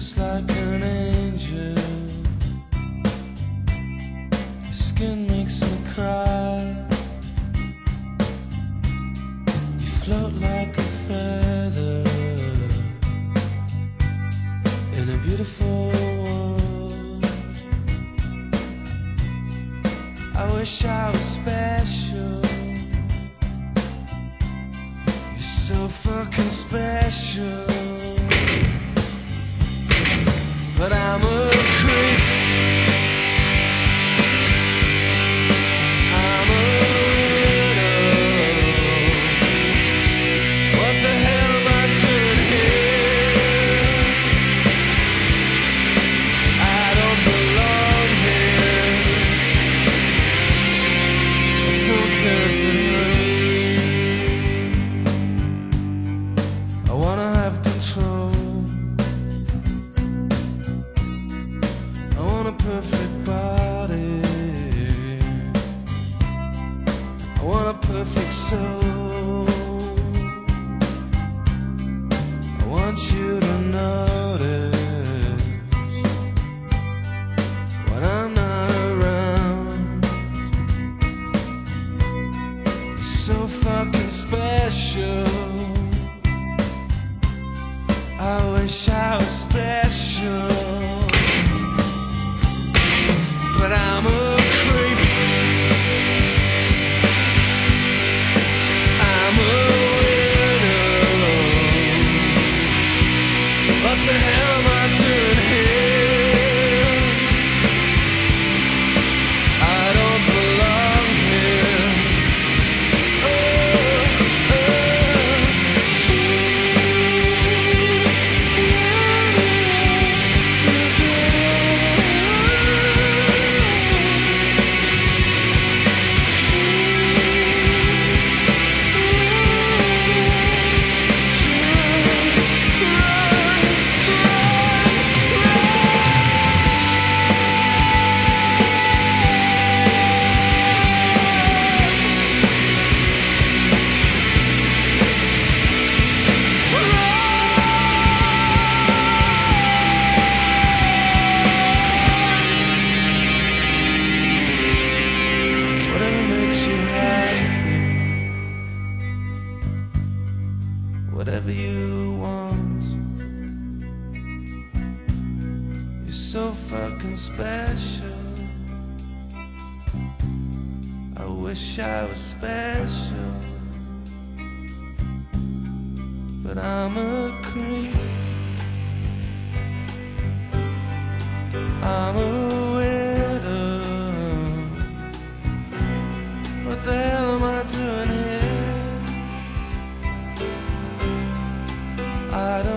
just like an angel. Your skin makes me cry. You float like a feather in a beautiful world. I wish I was special. You're so fucking special. But I'm a creep. I'm a widow. What the hell am I doing here? I don't belong here. I don't care if it hurts. I wanna have control. A perfect body. I want a perfect soul. I want you to notice when I'm not around. You're so fucking special. I wish I was special. But I'm a creep. I'm a widow. What the hell am I doing here? I don't belong here. Whatever you want. You're so fucking special. I wish I was special. But I'm a creep. I'm a widow. What the hell am I doing here? I don't